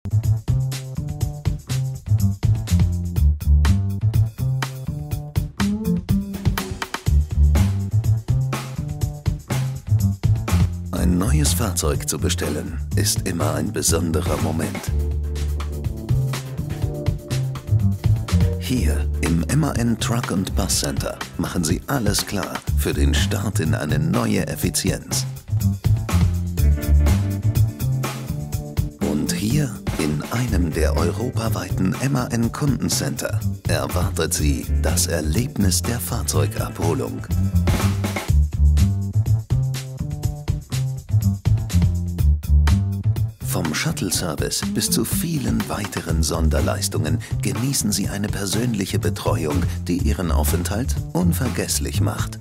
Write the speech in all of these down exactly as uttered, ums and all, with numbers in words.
Ein neues Fahrzeug zu bestellen, ist immer ein besonderer Moment. Hier im M A N Truck und Bus Center machen Sie alles klar für den Start in eine neue Effizienz. Und hier in einem der europaweiten M A N Kundencenter erwartet Sie das Erlebnis der Fahrzeugabholung. Vom Shuttle-Service bis zu vielen weiteren Sonderleistungen genießen Sie eine persönliche Betreuung, die Ihren Aufenthalt unvergesslich macht.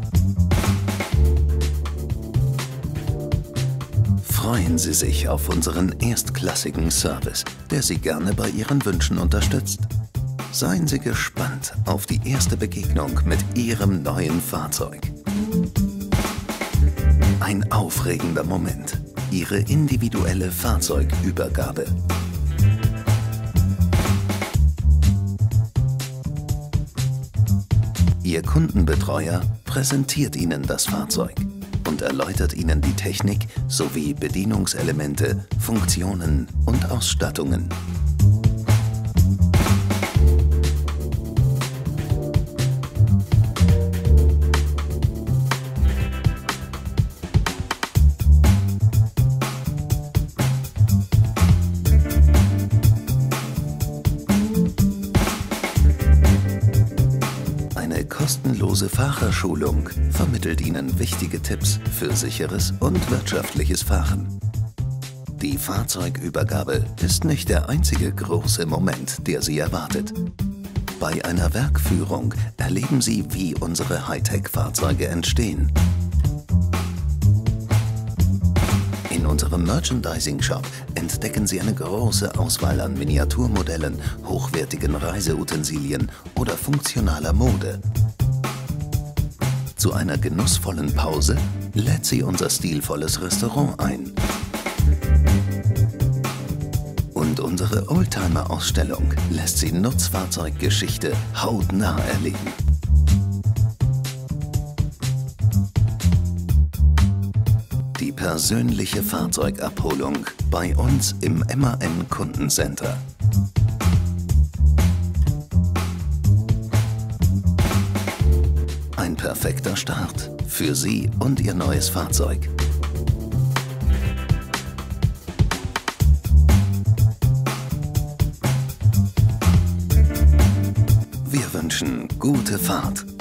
Freuen Sie sich auf unseren erstklassigen Service, der Sie gerne bei Ihren Wünschen unterstützt. Seien Sie gespannt auf die erste Begegnung mit Ihrem neuen Fahrzeug. Ein aufregender Moment. Ihre individuelle Fahrzeugübergabe. Ihr Kundenbetreuer präsentiert Ihnen das Fahrzeug und erläutert Ihnen die Technik sowie Bedienungselemente, Funktionen und Ausstattungen. Eine kostenlose Fahrerschulung vermittelt Ihnen wichtige Tipps für sicheres und wirtschaftliches Fahren. Die Fahrzeugübergabe ist nicht der einzige große Moment, der Sie erwartet. Bei einer Werkführung erleben Sie, wie unsere Hightech-Fahrzeuge entstehen. In unserem Merchandising-Shop entdecken Sie eine große Auswahl an Miniaturmodellen, hochwertigen Reiseutensilien oder funktionaler Mode. Zu einer genussvollen Pause lädt Sie unser stilvolles Restaurant ein. Und unsere Oldtimer-Ausstellung lässt Sie Nutzfahrzeuggeschichte hautnah erleben. Die persönliche Fahrzeugabholung bei uns im M A N Kundencenter. Ein perfekter Start für Sie und Ihr neues Fahrzeug. Wir wünschen gute Fahrt.